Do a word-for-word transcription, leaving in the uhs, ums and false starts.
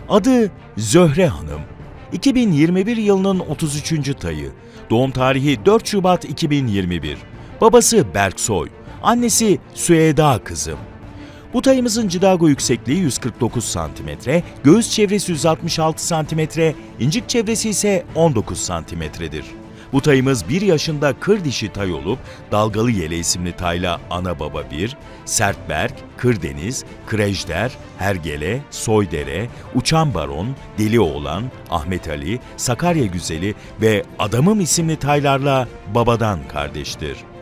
Adı Zöhre Hanım. iki bin yirmi bir yılının otuz üçüncü tayı. Doğum tarihi dört Şubat iki bin yirmi bir. Babası Berksoy, annesi Süheyda kızım. Bu tayımızın cidago yüksekliği yüz kırk dokuz santimetre, göğüs çevresi yüz altmış altı santimetre, incik çevresi ise on dokuz santimetredir. Bu tayımız bir yaşında kır dişi tay olup Dalgalı Yele isimli tayla ana baba bir, Sertberk, Kırdeniz, Kırejder, Hergele, Soydere, Uçan Baron, Deli Oğlan, Ahmet Ali, Sakarya Güzeli ve Adamım isimli taylarla babadan kardeştir.